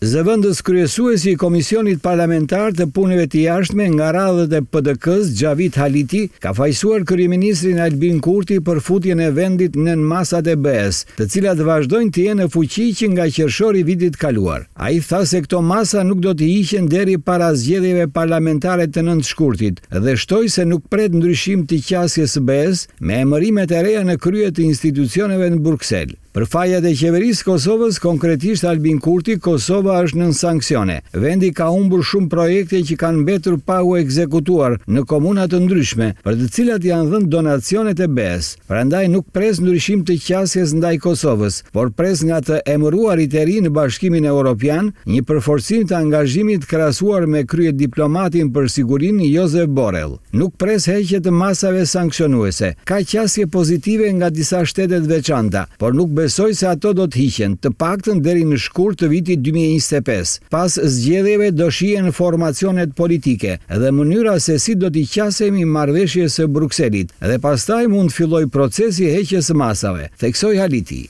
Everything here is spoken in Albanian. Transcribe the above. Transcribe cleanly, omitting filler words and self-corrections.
Zëvendës kryesuesi i Komisionit Parlamentar të Punëve të Jashtme nga radhët e PDK-s, Xhavit Haliti, ka fajsuar kryeministrin Albin Kurti për futjen e vendit nën masat e BE-s, të cilat vazhdojnë të jenë në fuqi që nga qershori vitit kaluar. Ai tha se këto masa nuk do të hiqen deri para zgjedhjeve parlamentare të 9 shkurtit dhe shtoi se nuk pret ndryshim të qasjes së BE-s me emërimet e reja në krye të institucioneve në Bruksel. Për fajat e qeverisë Kosovës, konkretisht Albin Kurti, Kosova është nën sanksione. Vendi ka humbur shumë projekte që kanë mbetur pa u ekzekutuar në komuna të ndryshme, për të cilat janë dhënë donacionet e BE-s. Prandaj nuk pres ndryshim të qasjes ndaj Kosovës, por pres nga të emëruarit e ri në Bashkimin Evropian një përforcim të angazhimit krahasuar me krye diplomatin për sigurinë Josep Borrell. Nuk pres heqje të masave sanksionuese. Ka qasje pozitive nga disa shtetet veçanta, por nuk besoj se ato do të hiqen, të paktën deri në shkurt të vitit 2025. Pas zgjedhjeve do shihen formacionet politike dhe mënyra se si do t'i qasemi marrëveshjes së Brukselit dhe pastaj mund të fillojë procesi heqjes së masave, theksoi Haliti.